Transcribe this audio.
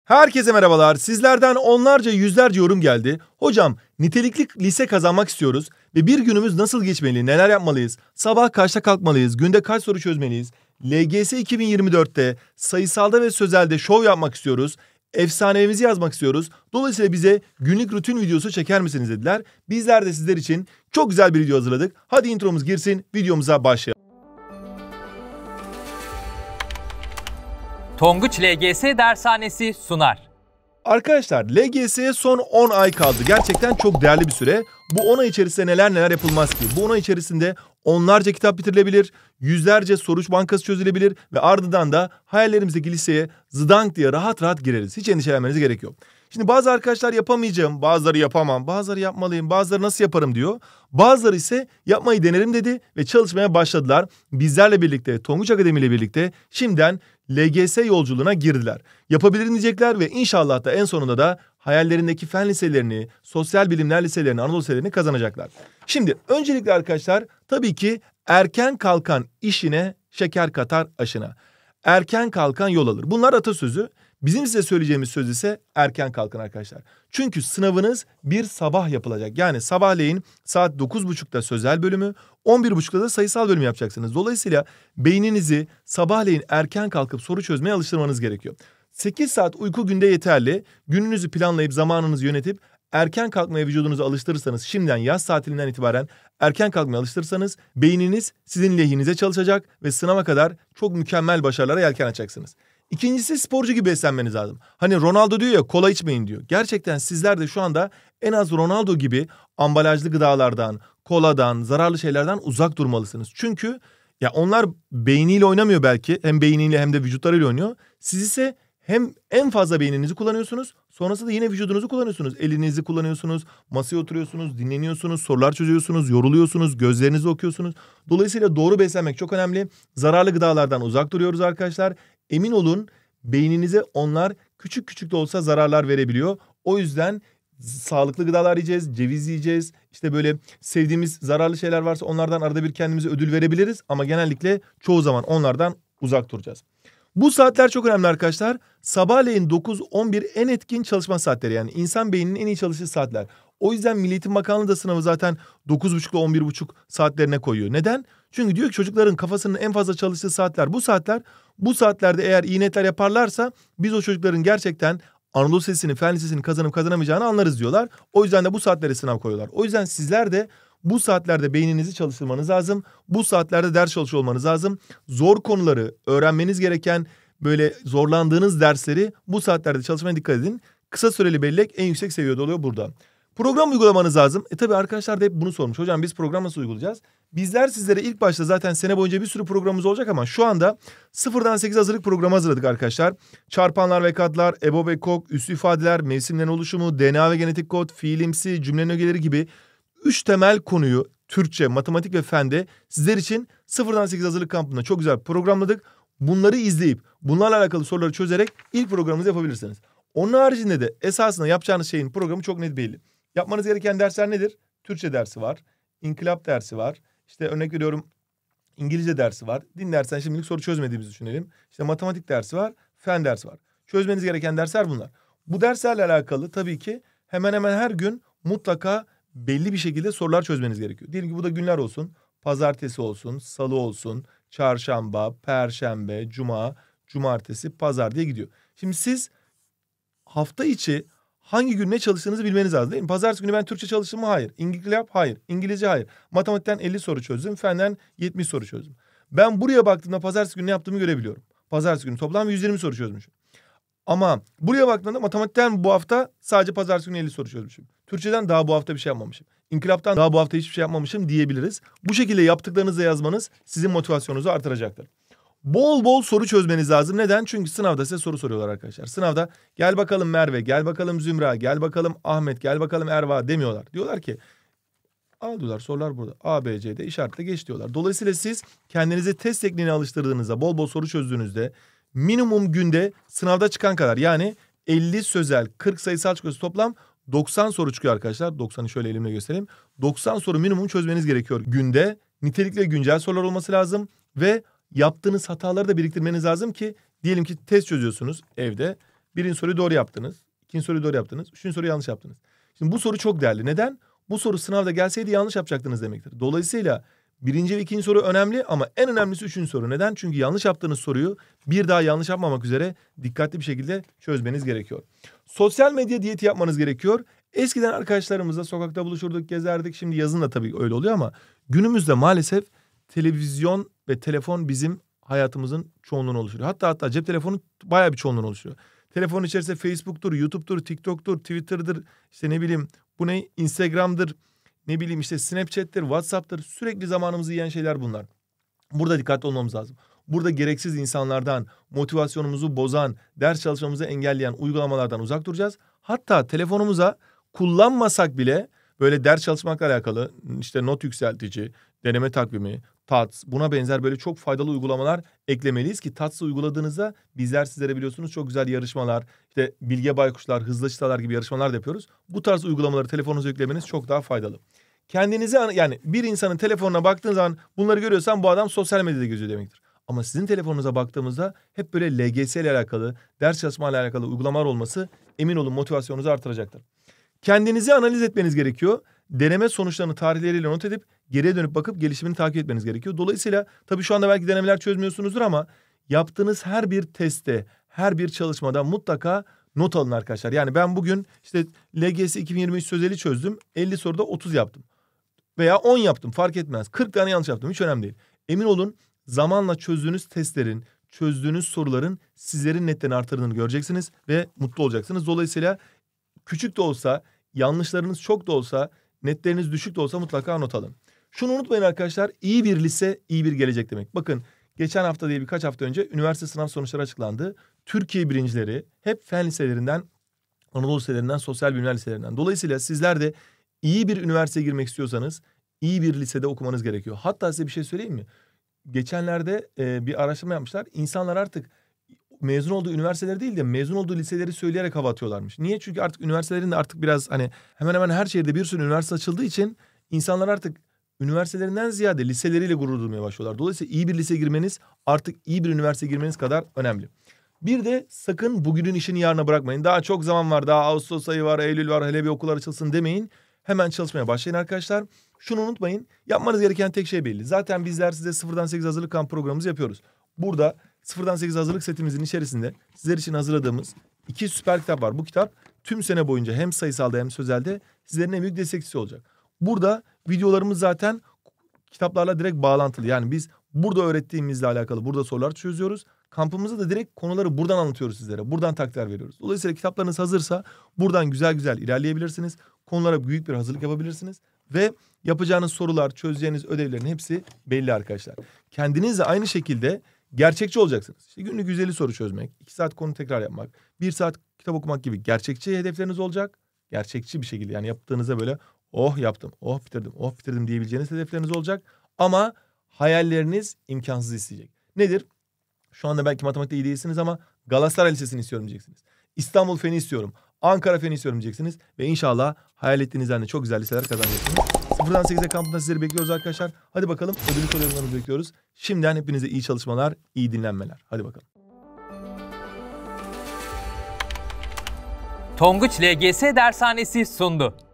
Herkese merhabalar. Sizlerden onlarca yüzlerce yorum geldi. Hocam nitelikli lise kazanmak istiyoruz ve bir günümüz nasıl geçmeli, neler yapmalıyız, sabah kaçta kalkmalıyız, günde kaç soru çözmeliyiz, LGS 2024'te sayısalda ve sözelde şov yapmak istiyoruz, efsanemizi yazmak istiyoruz. Dolayısıyla bize günlük rutin videosu çeker misiniz dediler. Bizler de sizler için çok güzel bir video hazırladık. Hadi intromuz girsin, videomuza başlayalım. Tonguç LGS Dershanesi sunar. Arkadaşlar LGS'ye son 10 ay kaldı. Gerçekten çok değerli bir süre. Bu 10 ay içerisinde neler yapılmaz ki? Bu 10 ay içerisinde onlarca kitap bitirilebilir, yüzlerce soru bankası çözülebilir ve ardından da hayallerimizdeki liseye zıdank diye rahat rahat gireriz. Hiç endişelenmenize gerek yok. Şimdi bazı arkadaşlar yapamayacağım, bazıları yapamam, bazıları yapmalıyım, bazıları nasıl yaparım diyor. Bazıları ise yapmayı denerim dedi ve çalışmaya başladılar. Bizlerle birlikte, Tonguç Akademi ile birlikte şimdiden LGS yolculuğuna girdiler. Yapabilirim diyecekler ve inşallah da en sonunda da hayallerindeki fen liselerini, sosyal bilimler liselerini, Anadolu liselerini kazanacaklar. Şimdi öncelikle arkadaşlar tabii ki erken kalkan işine şeker katar aşına. Erken kalkan yol alır. Bunlar atasözü. Bizim size söyleyeceğimiz söz ise erken kalkın arkadaşlar. Çünkü sınavınız bir sabah yapılacak. Yani sabahleyin saat 9.30'da sözel bölümü, 11.30'da da sayısal bölümü yapacaksınız. Dolayısıyla beyninizi sabahleyin erken kalkıp soru çözmeye alıştırmanız gerekiyor. 8 saat uyku günde yeterli. Gününüzü planlayıp zamanınızı yönetip erken kalkmaya vücudunuzu alıştırırsanız, şimdiden yaz tatilinden itibaren erken kalkmaya alıştırırsanız beyniniz sizin lehinize çalışacak ve sınava kadar çok mükemmel başarılara yelken açacaksınız. İkincisi sporcu gibi beslenmeniz lazım. Hani Ronaldo diyor ya kola içmeyin diyor. Gerçekten sizler de şu anda en az Ronaldo gibi ambalajlı gıdalardan, koladan, zararlı şeylerden uzak durmalısınız. Çünkü ya onlar beyniyle oynamıyor belki. Hem beyniyle hem de vücutlarıyla oynuyor. Siz ise hem en fazla beyninizi kullanıyorsunuz. Sonrasında da yine vücudunuzu kullanıyorsunuz. Elinizi kullanıyorsunuz, masaya oturuyorsunuz, dinleniyorsunuz, sorular çözüyorsunuz, yoruluyorsunuz, gözlerinizi okuyorsunuz. Dolayısıyla doğru beslenmek çok önemli. Zararlı gıdalardan uzak duruyoruz arkadaşlar. Emin olun beyninize onlar küçük küçük de olsa zararlar verebiliyor. O yüzden sağlıklı gıdalar yiyeceğiz, ceviz yiyeceğiz. İşte böyle sevdiğimiz zararlı şeyler varsa onlardan arada bir kendimize ödül verebiliriz. Ama genellikle çoğu zaman onlardan uzak duracağız. Bu saatler çok önemli arkadaşlar. Sabahleyin 9-11 en etkin çalışma saatleri, yani insan beyninin en iyi çalıştığı saatler. O yüzden Milli Eğitim Bakanlığı da sınavı zaten 9.30 ile 11.30 saatlerine koyuyor. Neden? Çünkü diyor ki çocukların kafasının en fazla çalıştığı saatler bu saatler. Bu saatlerde eğer iyi netler yaparlarsa biz o çocukların gerçekten Anadolu Lisesi'ni, Fen Lisesi'ni kazanıp kazanamayacağını anlarız diyorlar. O yüzden de bu saatlere sınav koyuyorlar. O yüzden sizler de bu saatlerde beyninizi çalıştırmanız lazım. Bu saatlerde ders çalışıyor olmanız lazım. Zor konuları, öğrenmeniz gereken böyle zorlandığınız dersleri bu saatlerde çalışmaya dikkat edin. Kısa süreli bellek en yüksek seviyede oluyor burada. Program uygulamanız lazım. Tabii arkadaşlar da hep bunu sormuş. Hocam biz program nasıl uygulayacağız? Bizler sizlere ilk başta zaten sene boyunca bir sürü programımız olacak ama şu anda 0'dan 8 hazırlık programı hazırladık arkadaşlar. Çarpanlar ve katlar, EBO ve KOK, üslü ifadeler, mevsimlerin oluşumu, DNA ve genetik kod, fiilimsi, cümlenin ögeleri gibi 3 temel konuyu Türkçe, matematik ve fende sizler için 0'dan 8 hazırlık kampında çok güzel programladık. Bunları izleyip bunlarla alakalı soruları çözerek ilk programınızı yapabilirsiniz. Onun haricinde de esasında yapacağınız şeyin programı çok net belli. Yapmanız gereken dersler nedir? Türkçe dersi var, inkılap dersi var, işte örnek veriyorum İngilizce dersi var. Din dersen şimdilik soru çözmediğimizi düşünelim. İşte matematik dersi var, fen dersi var. Çözmeniz gereken dersler bunlar. Bu derslerle alakalı tabii ki hemen hemen her gün mutlaka belli bir şekilde sorular çözmeniz gerekiyor. Diyelim ki bu da günler olsun. Pazartesi olsun, salı olsun, çarşamba, perşembe, cuma, cumartesi, pazar diye gidiyor. Şimdi siz hafta içi hangi gün ne çalıştığınızı bilmeniz lazım değil mi? Pazartesi günü ben Türkçe çalıştım mı? Hayır. İngilizce hayır. İngilizce hayır. Matematikten 50 soru çözdüm. Fenden 70 soru çözdüm. Ben buraya baktığımda pazartesi günü ne yaptığımı görebiliyorum. Pazartesi günü toplam 120 soru çözmüşüm. Ama buraya baktığımda matematikten bu hafta sadece pazartesi günü 50 soru çözmüşüm. Türkçeden daha bu hafta bir şey yapmamışım. İnkılaptan daha bu hafta hiçbir şey yapmamışım diyebiliriz. Bu şekilde yaptıklarınızı yazmanız sizin motivasyonunuzu artıracaktır. Bol bol soru çözmeniz lazım. Neden? Çünkü sınavda size soru soruyorlar arkadaşlar. Sınavda gel bakalım Merve, gel bakalım Zümra, gel bakalım Ahmet, gel bakalım Erva demiyorlar. Diyorlar ki al diyorlar sorular burada. A, B, C'de işaretle geç diyorlar. Dolayısıyla siz kendinizi test tekniğine alıştırdığınızda, bol bol soru çözdüğünüzde minimum günde sınavda çıkan kadar, yani 50 sözel, 40 sayısal çıkıyorsa toplam 90 soru çıkıyor arkadaşlar. 90'ı şöyle elimle göstereyim. 90 soru minimum çözmeniz gerekiyor günde. Nitelikli ve güncel sorular olması lazım ve yaptığınız hataları da biriktirmeniz lazım ki diyelim ki test çözüyorsunuz evde. Birinci soruyu doğru yaptınız. İkinci soruyu doğru yaptınız. Üçüncü soruyu yanlış yaptınız. Şimdi bu soru çok değerli. Neden? Bu soru sınavda gelseydi yanlış yapacaktınız demektir. Dolayısıyla birinci ve ikinci soru önemli ama en önemlisi üçüncü soru. Neden? Çünkü yanlış yaptığınız soruyu bir daha yanlış yapmamak üzere dikkatli bir şekilde çözmeniz gerekiyor. Sosyal medya diyeti yapmanız gerekiyor. Eskiden arkadaşlarımızla sokakta buluşurduk, gezerdik. Şimdi yazın da tabii öyle oluyor ama günümüzde maalesef televizyon ve telefon bizim hayatımızın çoğunluğunu oluşturuyor. Hatta cep telefonu bayağı bir çoğunluğunu oluşturuyor. Telefonun içerisinde Facebook'tur, YouTube'dur, TikTok'tur, Twitter'dır, işte ne bileyim bu ne, Instagram'dır, ne bileyim işte Snapchat'tir, WhatsApp'tır. Sürekli zamanımızı yiyen şeyler bunlar. Burada dikkatli olmamız lazım. Burada gereksiz insanlardan, motivasyonumuzu bozan, ders çalışmamızı engelleyen uygulamalardan uzak duracağız. Hatta telefonumuza kullanmasak bile böyle ders çalışmakla alakalı işte not yükseltici, deneme takvimi, TATS, buna benzer böyle çok faydalı uygulamalar eklemeliyiz ki TATS'ı uyguladığınızda bizler sizlere biliyorsunuz çok güzel yarışmalar, işte Bilge Baykuşlar, Hızlı Çıtalar gibi yarışmalar da yapıyoruz. Bu tarz uygulamaları telefonunuza yüklemeniz çok daha faydalı. Kendinizi yani bir insanın telefonuna baktığın zaman bunları görüyorsan bu adam sosyal medyada geziyor demektir. Ama sizin telefonunuza baktığımızda hep böyle LGS ile alakalı, ders çalışma ile alakalı uygulamalar olması emin olun motivasyonunuzu artıracaktır. Kendinizi analiz etmeniz gerekiyor. Deneme sonuçlarını tarihleriyle not edip geriye dönüp bakıp gelişimini takip etmeniz gerekiyor. Dolayısıyla tabii şu anda belki denemeler çözmüyorsunuzdur ama yaptığınız her bir testte, her bir çalışmada mutlaka not alın arkadaşlar. Yani ben bugün işte LGS 2023 sözeli çözdüm. 50 soruda 30 yaptım. Veya 10 yaptım fark etmez. 40 tane yanlış yaptım hiç önemli değil. Emin olun zamanla çözdüğünüz testlerin, çözdüğünüz soruların sizlerin netlerini artırdığını göreceksiniz ve mutlu olacaksınız. Dolayısıyla küçük de olsa, yanlışlarınız çok da olsa, netleriniz düşük de olsa mutlaka not alın. Şunu unutmayın arkadaşlar, iyi bir lise, iyi bir gelecek demek. Bakın geçen hafta değil birkaç hafta önce üniversite sınav sonuçları açıklandı. Türkiye birincileri hep fen liselerinden, Anadolu liselerinden, sosyal bilimler liselerinden. Dolayısıyla sizler de iyi bir üniversiteye girmek istiyorsanız iyi bir lisede okumanız gerekiyor. Hatta size bir şey söyleyeyim mi? Geçenlerde bir araştırma yapmışlar. İnsanlar artık mezun olduğu üniversiteleri değil de mezun olduğu liseleri söyleyerek hava atıyorlarmış. Niye? Çünkü artık üniversitelerin de artık biraz hani hemen hemen her şehirde bir sürü üniversite açıldığı için insanlar artık üniversitelerinden ziyade liseleriyle gurur duymaya başlıyorlar. Dolayısıyla iyi bir liseye girmeniz artık iyi bir üniversiteye girmeniz kadar önemli. Bir de sakın bugünün işini yarına bırakmayın. Daha çok zaman var. Daha Ağustos ayı var, Eylül var. Hele bir okullar açılsın demeyin. Hemen çalışmaya başlayın arkadaşlar. Şunu unutmayın. Yapmanız gereken tek şey belli. Zaten bizler size 0'dan 8 hazırlık kamp programımızı yapıyoruz. Burada 0'dan 8 hazırlık setimizin içerisinde sizler için hazırladığımız 2 süper kitap var. Bu kitap tüm sene boyunca hem sayısalda hem sözelde sizlerin en büyük destekçisi olacak. Burada videolarımız zaten kitaplarla direkt bağlantılı. Yani biz burada öğrettiğimizle alakalı burada sorular çözüyoruz. Kampımızda da direkt konuları buradan anlatıyoruz sizlere. Buradan taktikler veriyoruz. Dolayısıyla kitaplarınız hazırsa buradan güzel güzel ilerleyebilirsiniz. Konulara büyük bir hazırlık yapabilirsiniz. Ve yapacağınız sorular, çözeceğiniz ödevlerin hepsi belli arkadaşlar. Kendiniz de aynı şekilde gerçekçi olacaksınız. İşte günlük 150 soru çözmek, 2 saat konu tekrar yapmak, 1 saat kitap okumak gibi gerçekçi hedefleriniz olacak. Gerçekçi bir şekilde yani yaptığınızda böyle oh yaptım, oh bitirdim diyebileceğiniz hedefleriniz olacak. Ama hayalleriniz imkansız isteyecek. Nedir? Şu anda belki matematikte iyi değilsiniz ama Galatasaray Lisesi'ni istiyorum diyeceksiniz. İstanbul Fen'i istiyorum. Ankara Fen'i istiyorum diyeceksiniz. Ve inşallah hayal ettiğinizden de çok güzel liseler kazanacaksınız. 0'dan 8'e kampında sizleri bekliyoruz arkadaşlar. Hadi bakalım ödülü sorularınızı bekliyoruz. Şimdiden hepinize iyi çalışmalar, iyi dinlenmeler. Hadi bakalım. Tonguç LGS Dershanesi sundu.